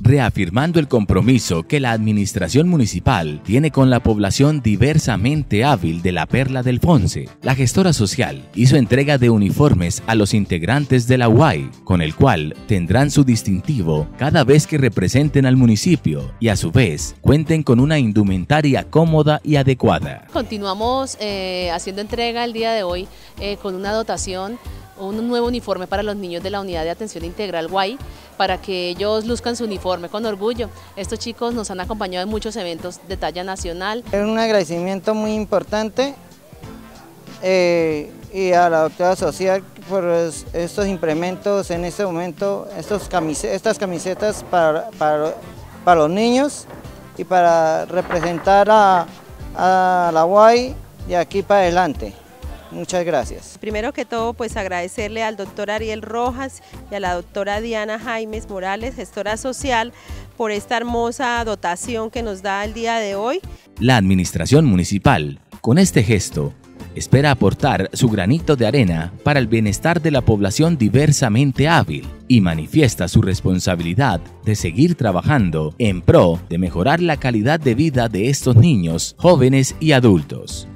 reafirmando el compromiso que la administración municipal tiene con la población diversamente hábil de la Perla del Fonce. La gestora social hizo entrega de uniformes a los integrantes de la UAI, con el cual tendrán su distintivo cada vez que representen al municipio y a su vez cuenten con una indumentaria cómoda y adecuada. Continuamos haciendo entrega el día de hoy con una dotación, un nuevo uniforme para los niños de la Unidad de Atención Integral UAI, para que ellos luzcan su uniforme con orgullo. Estos chicos nos han acompañado en muchos eventos de talla nacional. Es un agradecimiento muy importante y a la doctora social por estos implementos en este momento, estas camisetas para los niños y para representar a la UAI de aquí para adelante. Muchas gracias. Primero que todo, pues agradecerle al doctor Ariel Rojas y a la doctora Diana Jaimes Morales, gestora social, por esta hermosa dotación que nos da el día de hoy. La administración municipal, con este gesto, espera aportar su granito de arena para el bienestar de la población diversamente hábil y manifiesta su responsabilidad de seguir trabajando en pro de mejorar la calidad de vida de estos niños, jóvenes y adultos.